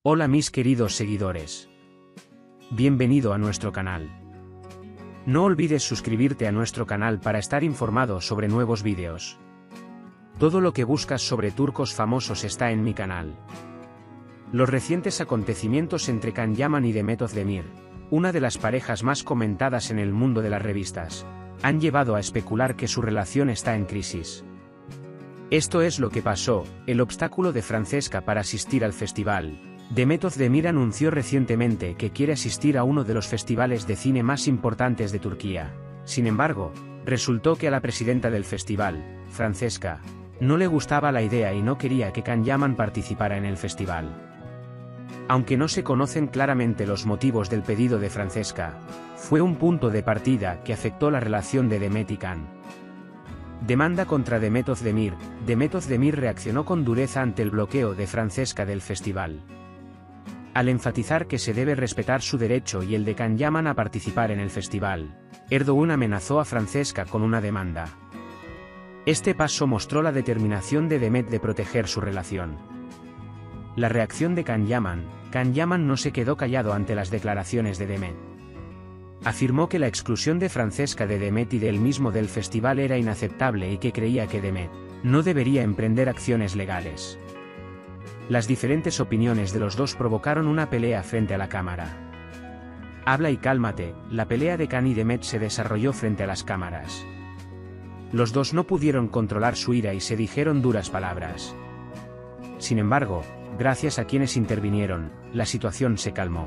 Hola mis queridos seguidores. Bienvenido a nuestro canal. No olvides suscribirte a nuestro canal para estar informado sobre nuevos vídeos. Todo lo que buscas sobre turcos famosos está en mi canal. Los recientes acontecimientos entre Can Yaman y Demet Özdemir, una de las parejas más comentadas en el mundo de las revistas, han llevado a especular que su relación está en crisis. Esto es lo que pasó, el obstáculo de Francesca para asistir al festival. Demet Özdemir anunció recientemente que quiere asistir a uno de los festivales de cine más importantes de Turquía. Sin embargo, resultó que a la presidenta del festival, Francesca, no le gustaba la idea y no quería que Can Yaman participara en el festival. Aunque no se conocen claramente los motivos del pedido de Francesca, fue un punto de partida que afectó la relación de Demet y Can. Demanda contra Demet Özdemir. Demet Özdemir reaccionó con dureza ante el bloqueo de Francesca del festival. Al enfatizar que se debe respetar su derecho y el de Can Yaman a participar en el festival, Erdoğan amenazó a Francesca con una demanda. Este paso mostró la determinación de Demet de proteger su relación. La reacción de Can Yaman no se quedó callado ante las declaraciones de Demet. Afirmó que la exclusión de Francesca de Demet y de él mismo del festival era inaceptable y que creía que Demet no debería emprender acciones legales. Las diferentes opiniones de los dos provocaron una pelea frente a la cámara. Habla y cálmate. La pelea de Can y Demet se desarrolló frente a las cámaras. Los dos no pudieron controlar su ira y se dijeron duras palabras. Sin embargo, gracias a quienes intervinieron, la situación se calmó.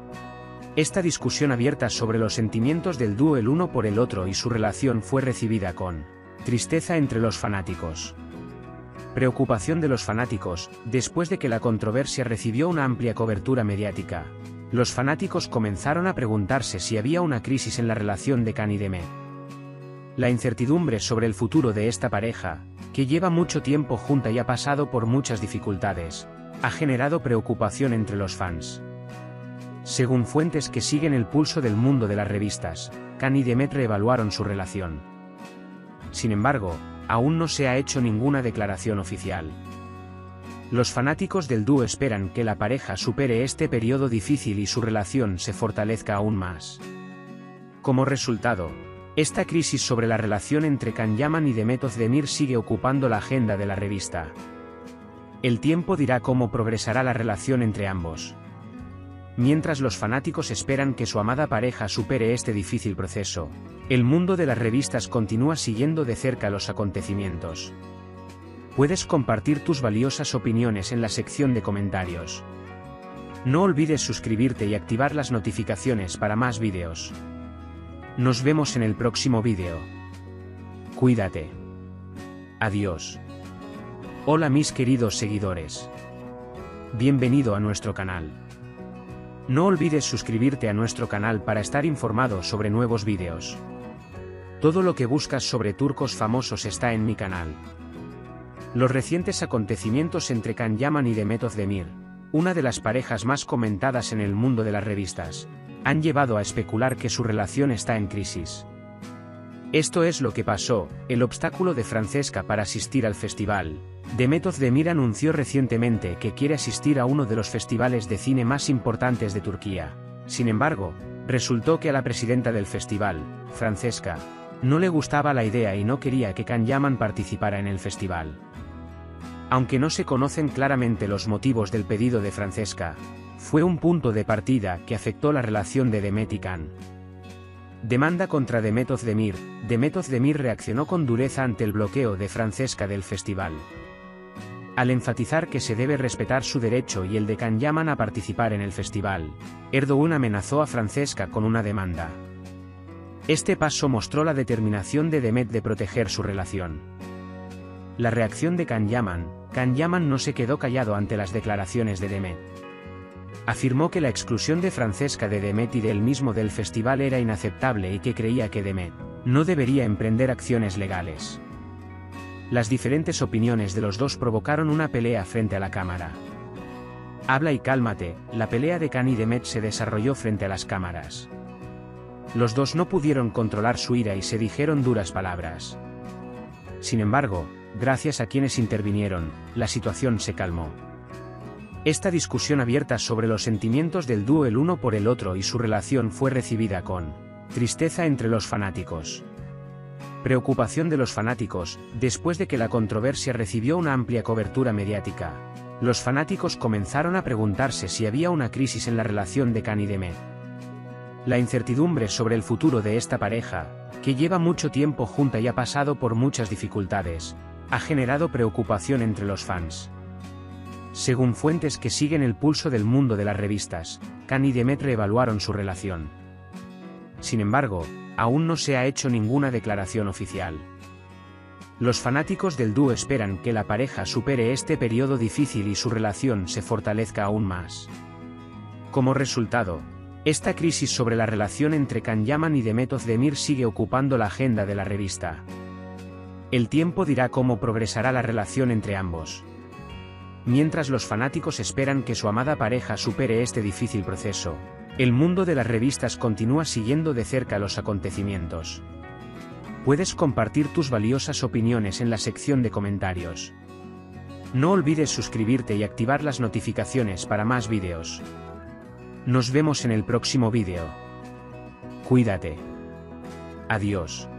Esta discusión abierta sobre los sentimientos del dúo el uno por el otro y su relación fue recibida con tristeza entre los fanáticos. Preocupación de los fanáticos. Después de que la controversia recibió una amplia cobertura mediática, los fanáticos comenzaron a preguntarse si había una crisis en la relación de Can y Demet. La incertidumbre sobre el futuro de esta pareja, que lleva mucho tiempo junta y ha pasado por muchas dificultades, ha generado preocupación entre los fans. Según fuentes que siguen el pulso del mundo de las revistas, Can y Demet reevaluaron su relación. Sin embargo, aún no se ha hecho ninguna declaración oficial. Los fanáticos del dúo esperan que la pareja supere este periodo difícil y su relación se fortalezca aún más. Como resultado, esta crisis sobre la relación entre Can Yaman y Demet Özdemir sigue ocupando la agenda de la revista. El tiempo dirá cómo progresará la relación entre ambos. Mientras los fanáticos esperan que su amada pareja supere este difícil proceso, el mundo de las revistas continúa siguiendo de cerca los acontecimientos. Puedes compartir tus valiosas opiniones en la sección de comentarios. No olvides suscribirte y activar las notificaciones para más vídeos. Nos vemos en el próximo vídeo. Cuídate. Adiós. Hola mis queridos seguidores. Bienvenido a nuestro canal. No olvides suscribirte a nuestro canal para estar informado sobre nuevos vídeos. Todo lo que buscas sobre turcos famosos está en mi canal. Los recientes acontecimientos entre Can Yaman y Demet Özdemir, una de las parejas más comentadas en el mundo de las revistas, han llevado a especular que su relación está en crisis. Esto es lo que pasó, el obstáculo de Francesca para asistir al festival. Demet Özdemir anunció recientemente que quiere asistir a uno de los festivales de cine más importantes de Turquía. Sin embargo, resultó que a la presidenta del festival, Francesca, no le gustaba la idea y no quería que Can Yaman participara en el festival. Aunque no se conocen claramente los motivos del pedido de Francesca, fue un punto de partida que afectó la relación de Demet y Can. Demanda contra Demet Özdemir. Demet Özdemir reaccionó con dureza ante el bloqueo de Francesca del festival. Al enfatizar que se debe respetar su derecho y el de Can Yaman a participar en el festival, Erdoğan amenazó a Francesca con una demanda. Este paso mostró la determinación de Demet de proteger su relación. La reacción de Can Yaman no se quedó callado ante las declaraciones de Demet. Afirmó que la exclusión de Francesca de Demet y de él mismo del festival era inaceptable y que creía que Demet no debería emprender acciones legales. Las diferentes opiniones de los dos provocaron una pelea frente a la cámara. Habla y cálmate. La pelea de Can y Demet se desarrolló frente a las cámaras. Los dos no pudieron controlar su ira y se dijeron duras palabras. Sin embargo, gracias a quienes intervinieron, la situación se calmó. Esta discusión abierta sobre los sentimientos del dúo el uno por el otro y su relación fue recibida con tristeza entre los fanáticos. Preocupación de los fanáticos. Después de que la controversia recibió una amplia cobertura mediática, los fanáticos comenzaron a preguntarse si había una crisis en la relación de Khan y Demet. La incertidumbre sobre el futuro de esta pareja, que lleva mucho tiempo junta y ha pasado por muchas dificultades, ha generado preocupación entre los fans. Según fuentes que siguen el pulso del mundo de las revistas, Khan y Demet reevaluaron su relación. Sin embargo, aún no se ha hecho ninguna declaración oficial. Los fanáticos del dúo esperan que la pareja supere este periodo difícil y su relación se fortalezca aún más. Como resultado, esta crisis sobre la relación entre Can Yaman y Demet Özdemir sigue ocupando la agenda de la revista. El tiempo dirá cómo progresará la relación entre ambos. Mientras los fanáticos esperan que su amada pareja supere este difícil proceso, el mundo de las revistas continúa siguiendo de cerca los acontecimientos. Puedes compartir tus valiosas opiniones en la sección de comentarios. No olvides suscribirte y activar las notificaciones para más vídeos. Nos vemos en el próximo vídeo. Cuídate. Adiós.